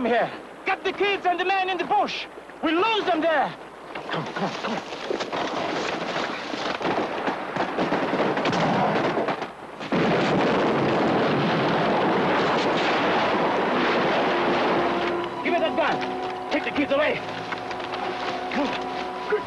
them here. Get the kids and the man in the bush. We'll lose them there. Come on, come on, come on. Give me that gun. Take the kids away. Move. Good.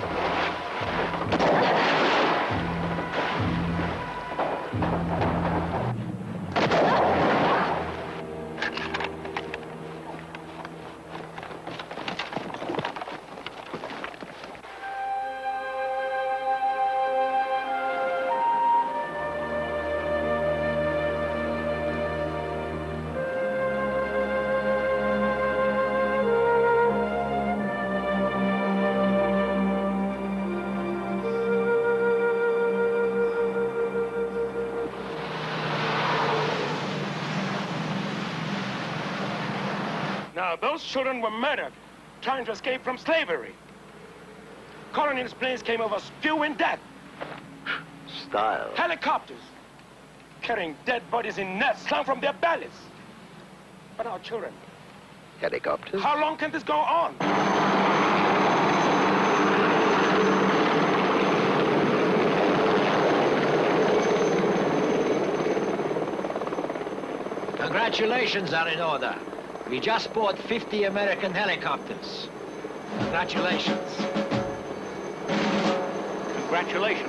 Now, those children were murdered, trying to escape from slavery. Colonial's planes came over spewing death. Style. Helicopters, carrying dead bodies in nets slung from their bellies. But our children. Helicopters? How long can this go on? Congratulations are in order. We just bought 50 American helicopters. Congratulations. Congratulations.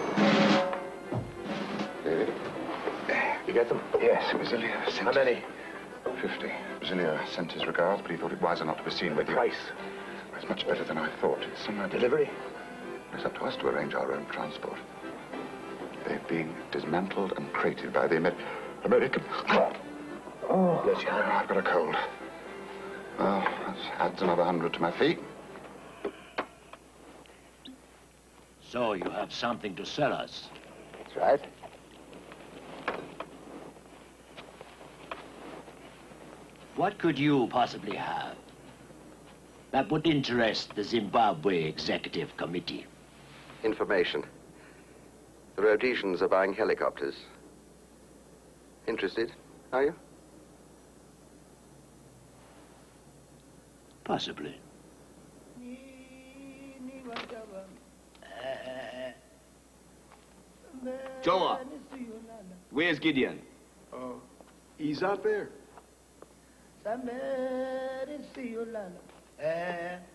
David, you get them? Yes, Basilio sent... How many? 50. Basilio sent his regards, but he thought it wiser not to be seen with you. Price? It's much better than I thought. It's somewhere... Delivery? It's up to us to arrange our own transport. They've been dismantled and crated by the American... Oh, bless you. I've got a cold. Well, that adds another 100 to my fee. So you have something to sell us. That's right. What could you possibly have that would interest the Zimbabwe Executive Committee? Information. The Rhodesians are buying helicopters. Interested, are you? Possibly. Joa, where's Gideon? He's out there.